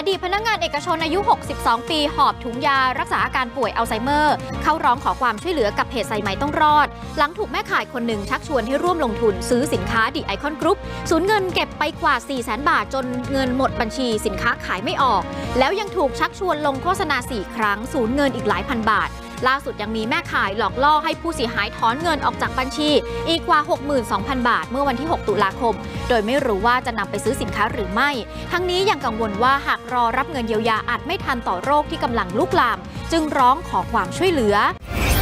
ดีตพนักงานเอกชนอายุ 62 ปีหอบถุงยารักษาอาการป่วยอัลไซเมอร์เข้าร้องขอความช่วยเหลือกับเพจสายไหมต้องรอดหลังถูกแม่ขายคนหนึ่งชักชวนให้ร่วมลงทุนซื้อสินค้าดิไอคอนกรุ๊ปสูญเงินเก็บไปกว่า 400,000 บาทจนเงินหมดบัญชีสินค้าขายไม่ออกแล้วยังถูกชักชวนลงโฆษณา 4 ครั้งสูญเงินอีกหลายพันบาทล่าสุดยังมีแม่ขายหลอกล่อให้ผู้เสียหายถอนเงินออกจากบัญชีอีกกว่า 62,000 บาทเมื่อวันที่ 6 ตุลาคมโดยไม่รู้ว่าจะนำไปซื้อสินค้าหรือไม่ทั้งนี้ยังกังวลว่าหากรอรับเงินเยียวยาอาจไม่ทันต่อโรคที่กำลังลุกลามจึงร้องขอความช่วยเหลือ